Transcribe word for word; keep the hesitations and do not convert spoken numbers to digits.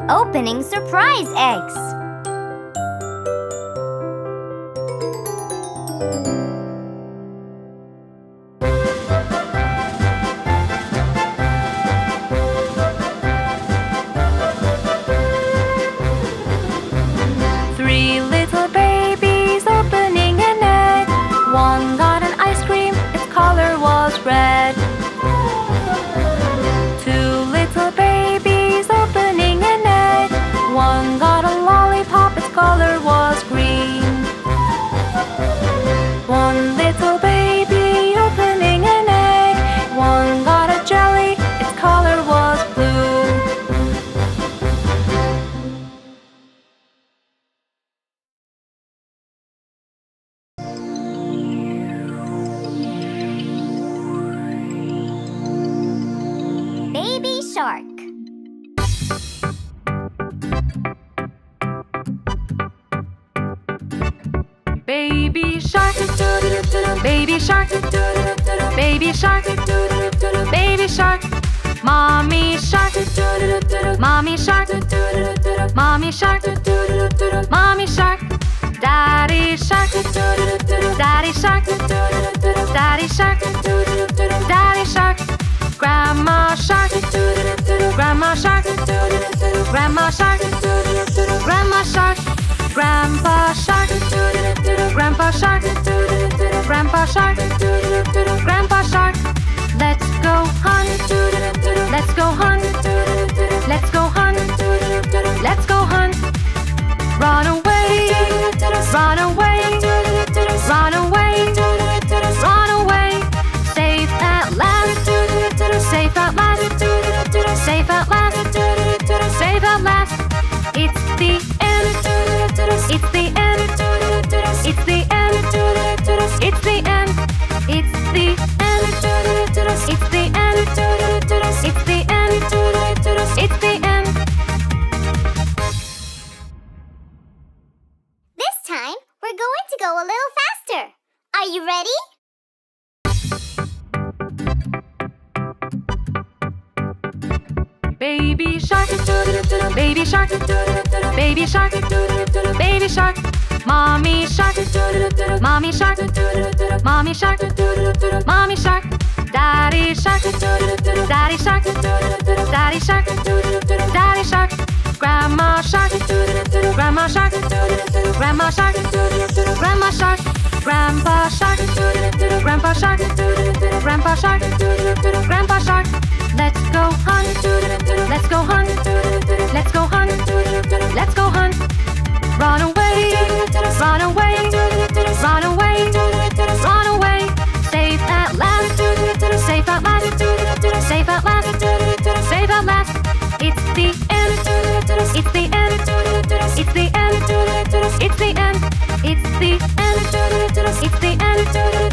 Opening surprise eggs. Three little babies opening an egg. One got an ice cream, its color was red. Two little babies opening an egg. One got a lollipop, its color was green. One little baby opening an egg. One got a jelly, its color was blue. Baby shark. Baby shark, baby shark, baby shark, baby shark. Mommy shark, mommy shark, mommy shark, mommy shark. Daddy shark, daddy shark, daddy shark, daddy shark. Grandma shark, grandma shark, grandma shark, grandma shark. Grandpa shark, grandpa shark, grandpa shark, grandpa shark. Let's go hunt, let's go hunt, let's go hunt, let's go hunt. Run away, run away, run away, run away. Safe at last, safe at last, safe at last, safe at last. It's the end, it's the end, it's the end, it's the end, it's the end, it's the end, it's the end, it's the end. This time, we're going to go a little faster. Are you ready? Baby shark, baby shark, baby shark, baby shark. Mommy shark, mommy shark, mommy shark, mommy shark. Daddy shark, daddy shark, daddy shark, daddy shark. Grandma shark, grandma shark, grandma shark, grandma shark. Grandpa shark, grandpa shark, grandpa shark, grandpa shark. Let's go hunt, let's go hunt, let's go hunt, let's go hunt. Run away, run away, run away, run away. Safe at last, safe at last, safe at last, safe at last. It's the end, it's the end, it's the end, it's the end, it's the end, it's the end.